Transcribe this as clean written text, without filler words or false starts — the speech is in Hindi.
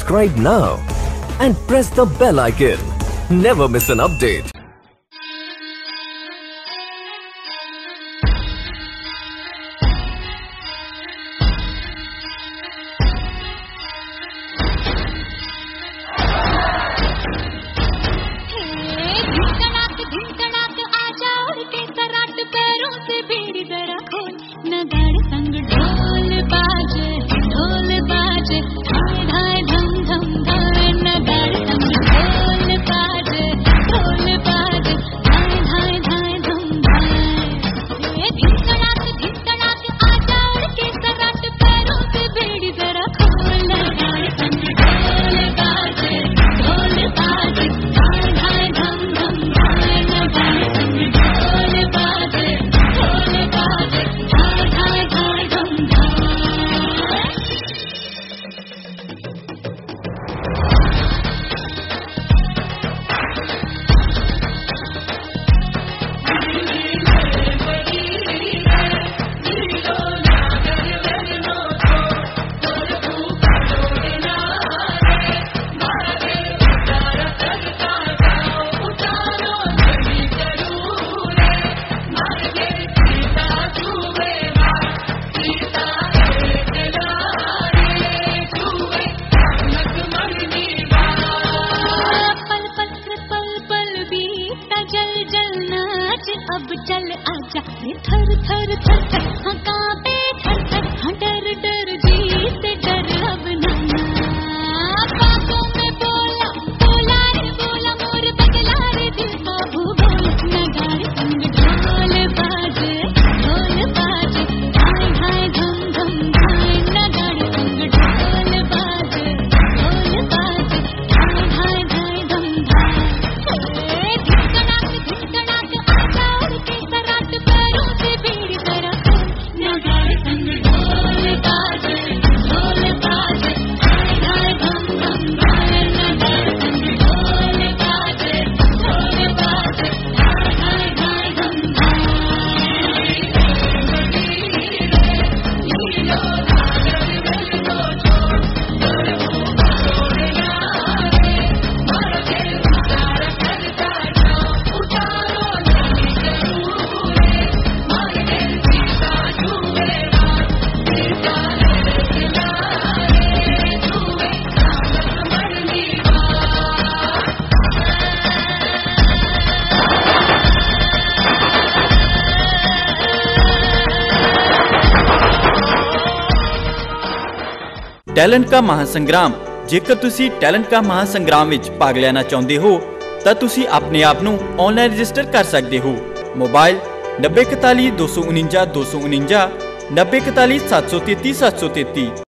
Subscribe now and press the bell icon. Never miss an update. अब चल आजा थर थर थर थर हाँ कांपे थर थर हाँ डर डर जी से डर अब ना बातों में बोला बोला रे बोला मोर बदला रे दिल बाबू बोल नगाड़े संग ढोल बाजे धाय धाय धम धम धाय नगाड़े संग ढोल बाजे धाय धाय धाय धम धाय टैलेंट का महासंग्राम। जेकर तुसी टैलेंट का महासंग्राम विच भाग लेना चाहते हो तो तुसी अपने आप नू ऑनलाइन रजिस्टर कर सकते हो। मोबाइल 9041 249 249 9041 733 733।